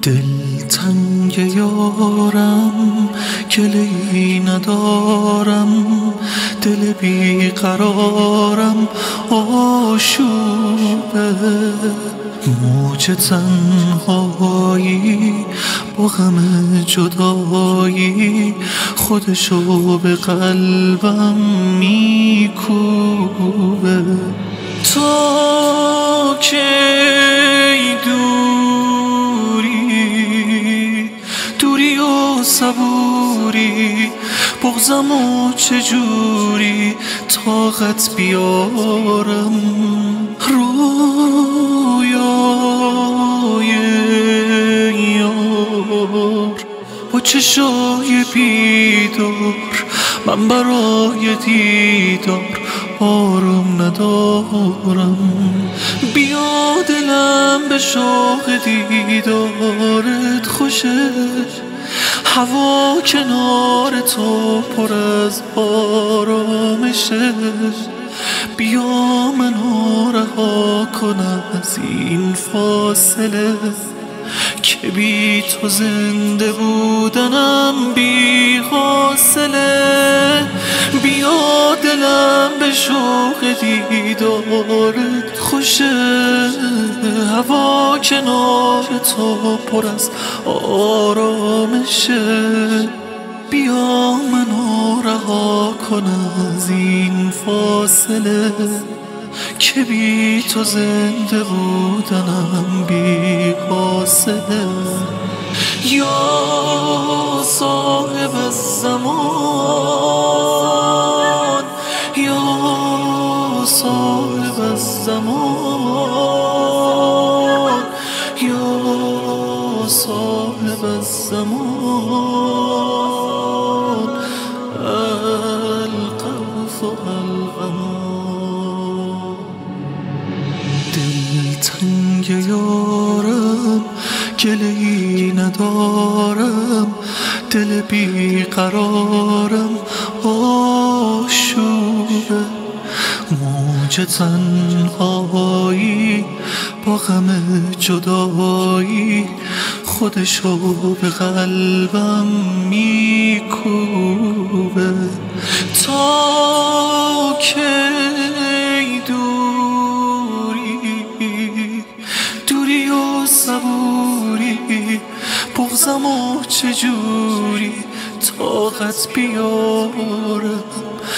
دلتنگ یارم گله‌ای ندارم، دل بیقرارم آشوبه، موج تنهایی با غم جدایی خودشو به قلبم میکوبه. تا کی دوری و صبوری، بغضمو چجوری طاقت بیارم، رویای یار با چشای بیدار، من برای دیدار آروم ندارم. بیا دلم به شوق دیدارت خوشه، هوا کنار تو پر از آرامشه. بیا منو رها کن از این فاصله، که بی تو زنده بودنم بی حاصله. بیا دلم به شوق دیدارت خوشه، هوا کنار تو پر از آرامشه. بیا منو رها کن از این فاصله، که بی تو زنده بودنم بی حاصله. یا صاحب الزمان، یا صاحب الزمان، یا صاحب الزمان، القوف الغمان. دلتنگ یارم گله‌ای ندارم، دل بیقرارم آشوبه، موج تنهایی با غم جدایی خودشو به قلبم میکوبه. تا کی دوری و صبوری، بغضمو چجوری طاقت بیارم،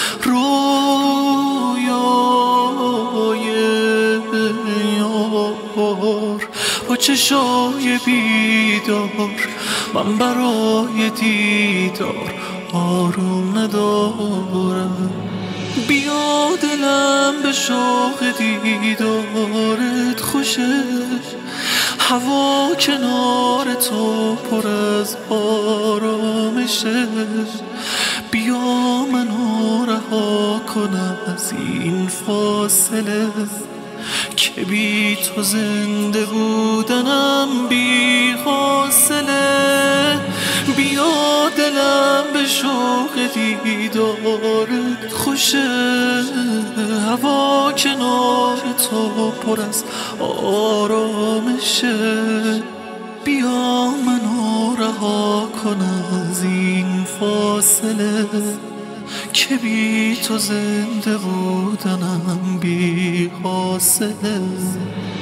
رویای یار با چشای بیدار، من برای دیدار آروم ندارم. بیا دلم به شوق دیدارت خوشه، هوا کنار تو پر از آرامشه. بیا منو رها کن از این فاصله، که بی تو زنده بودنم بی حاصله. بیا دلم به شوق دیدارت خوشه، هوا کنار تو پر از آرامشه. بیا منو رها کن از این فاصله، که بی تو زنده بودنم بی حاصله.